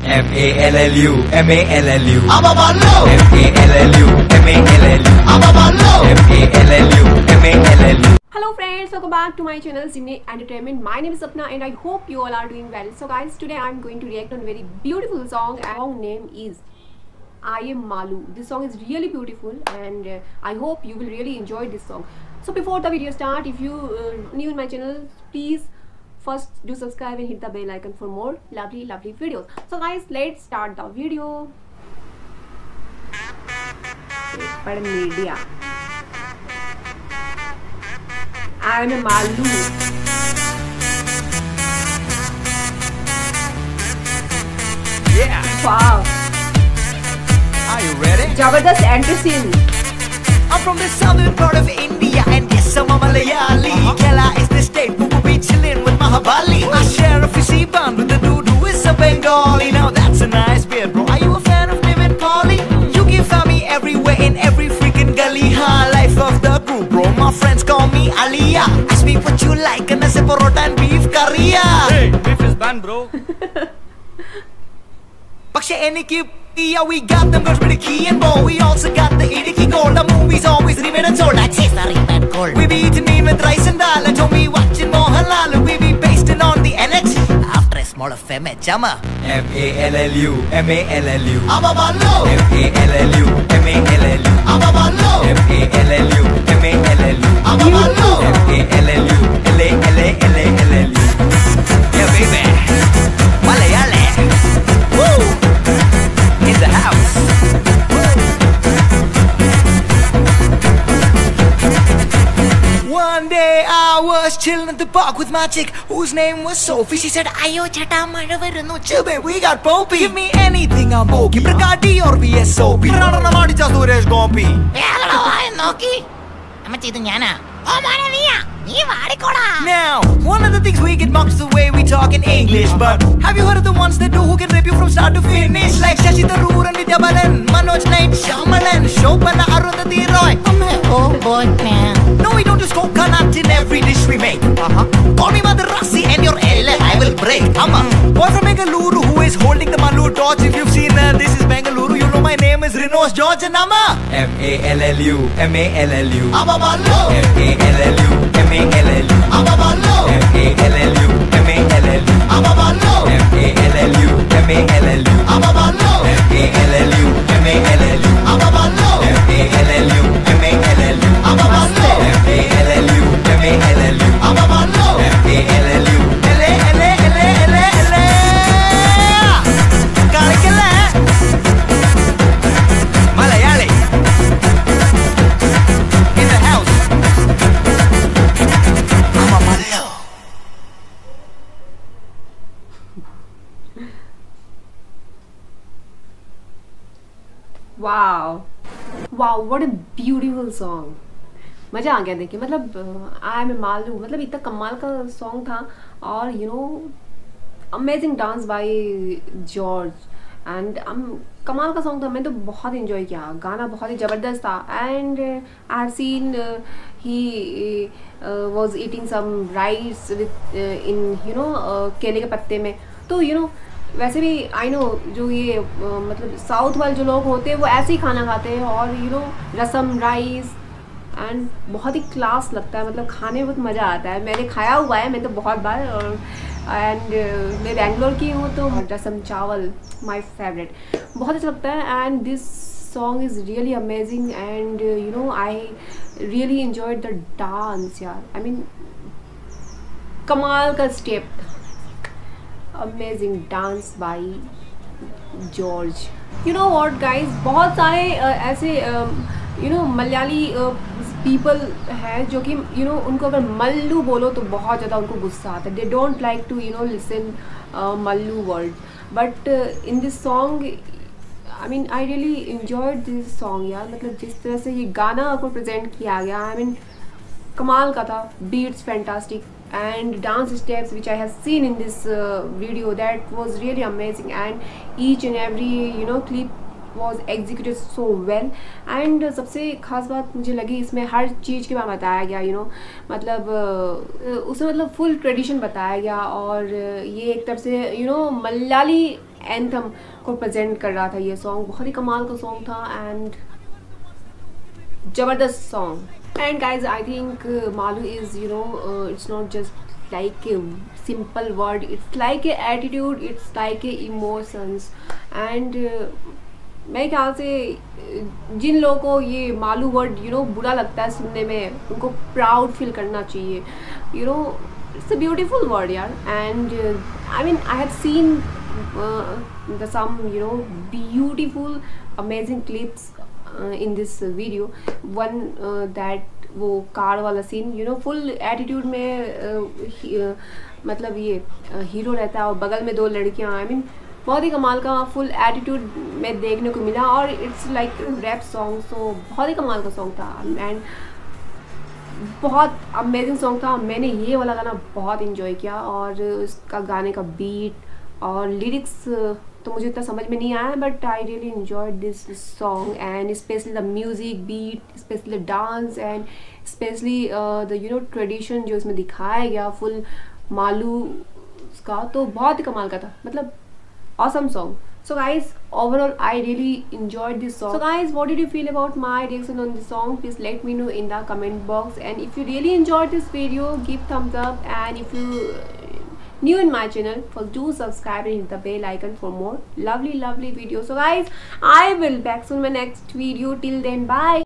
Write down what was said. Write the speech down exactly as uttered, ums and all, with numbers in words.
M A L L U, M A L L U, I'm a Mallu. M A L L U, M A L L U, I'm a Mallu. M A L L U, M A L L U. Hello friends, welcome back to my channel Zimne Entertainment. My name is Sapna and I hope you all are doing well. So guys, today I am going to react on a very beautiful song. The song name is I Am Mallu. This song is really beautiful and uh, I hope you will really enjoy this song. So before the video start, if you uh, new in my channel, please first do subscribe and hit the bell icon for more lovely lovely videos. So guys, let's start the video. Paper media. I am a Mallu. Yeah. Wow. Are you ready? Jabardast entry scene. I'm from the southern part of India and yes, I'm a Malayali. Uh-huh. Kerala is the state who will be chilling with Mahabali. I share a fishy bond with the dude who is a Bengali. Now that's a nice beard, bro. Are you a fan of Niv and Polly? You give me everywhere in every freaking gully. Ha, life of the group, bro. My friends call me Aliyah. Ask me what you like and I say parota and beef curry. Hey, beef is banned, bro. പക്ഷെ എനിക്ക് yeah, we got them girls with the key and ball. We also got the Idiki gold. The movies always remain untold. That is the remain gold. We be eating meat with rice and dal. And told me watching Mohanlal. We be based in on the N H. After a small affair, Jama. M A L L U, M A L L U, I'm a Mallu. M A L L U, M A L L U, I'm a Mallu. M A L L U, M A L L U, I'm a Mallu. M A L L U, L A L A L A L L U. Yeah, baby. Malayale. Woo. In the house. One day I was chilling at the park with my chick whose name was Sophie. She said, Ayo chata mara varunu chube, we got Poppy. Give me anything, I'm okay. Brigadi or V S O P. Rana madicha Suresh Gopi. Hello, I Noki. I'm a Chitanyana. Oh, Manavia. Now, one of the things we get mocked is the way we talk in English. But have you heard of the ones that do who can rap you from start to finish? Like Shashi Tharoor and Vidya Balan, Manoj Knight, Shyamalan, Shobana, Arundhati Roy. Oh boy, man. No, we don't use coconut in every dish we make. Uh-huh. Call me Madrasi and your L L I will break. I'm a boy from Bengaluru who is holding the Mallu torch. If you've seen uh, This Is Bengaluru, you know my name is Rinos George and I'm a M A L L U, M A L L U, I'm a Mallu. M A L L U, M A L L U, I'm a Mallu. M A L L U, M A L L U, I'm a Mallu. M A L L U, M A L L U, I'm a Mallu. M A L L U, M A L L U, I'm a Mallu. M A L L U, M A L L U, I'm a Mallu. M A L L U, M A L L U, I'm a Mallu. M A L L U, L A L A L A L A L A. Kalikala. Malayali. In the house. I'm a Mallu. Wow. Wow, what a beautiful song. मज़ा आ गया देखिए. मतलब I M A Malu, मतलब इतना कमाल का song था. और you know amazing dance by George and कमाल का सॉन्ग था. मैं तो बहुत इन्जॉय किया. गाना बहुत ही ज़बरदस्त था. And I have seen he was eating some rice with in you know केले के पत्ते में. तो यू नो वैसे भी आई नो जो ये uh, मतलब साउथ वाले जो लोग होते हैं वो ऐसे ही खाना खाते हैं. और you know rasam rice and बहुत ही क्लास लगता है. मतलब खाने में बहुत मज़ा आता है. मैंने खाया हुआ है, मैं तो बहुत बार. और एंड uh, मैं बेंगलोर की हूँ तो रसम चावल माय फेवरेट, बहुत अच्छा लगता है. And this song is really amazing and you know I really enjoyed the dance यार. आई मीन कमाल का step. Amazing dance by George. You know what guys, बहुत सारे uh, ऐसे यू नो मलयाली पीपल हैं जो कि यू नो उनको अगर मल्लू बोलो तो बहुत ज़्यादा उनको गुस्सा आता है. They don't like to you know listen Mallu word. But in this song I mean I really enjoyed this song यार. मतलब जिस तरह से ये गाना आपको प्रेजेंट किया गया, आई मीन कमाल का था. Beats fantastic and dance steps which I have seen in this uh, video, that was really amazing. And each and every you know clip was executed so well. and uh, सबसे खास बात मुझे लगी इसमें हर चीज़ के बारे में बताया गया. यू you नो know, मतलब uh, उसमें मतलब फुल ट्रेडिशन बताया गया. और uh, ये एक तरफ से यू नो मलयाली एंथम को प्रेजेंट कर रहा था ये सॉन्ग। बहुत ही कमाल का सॉन्ग था एंड जबरदस्त song. And guys I think Mallu is you know it's not just like a simple word, it's like a attitude, it's like a emotions. And मेरे ख्याल से जिन लोगों को ये मालू वर्ड यू नो बुरा लगता है सुनने में, उनको प्राउड फील करना चाहिए। You know it's a beautiful word यार। And I mean I have seen the some you know beautiful amazing clips in this video. One that वो कार वाला scene you know full attitude में uh, ही, uh, मतलब ये hero uh, रहता है और बगल में दो लड़कियां। आई मीन बहुत ही कमाल का फुल एटीट्यूड में देखने को मिला और it's like rap song, so बहुत ही कमाल का सॉन्ग था एंड बहुत अमेजिंग सॉन्ग था। मैंने ये वाला गाना बहुत इन्जॉय किया और उसका गाने का बीट और लिरिक्स तो मुझे इतना समझ में नहीं आया, but I really enjoyed this song and specially the music beat, specially the dance and specially the you know tradition जो इसमें दिखाया गया फुल मालू का, तो बहुत ही कमाल का था। मतलब awesome song. So guys, overall I really enjoyed this song. So guys, what did you feel about my reaction on this song? Please let me know in the comment box. And if you really enjoyed this video, give thumbs up. And if you new in my channel, first do subscribe and hit the bell icon for more lovely lovely videos. So guys, I will back soon my next video. Till then, bye.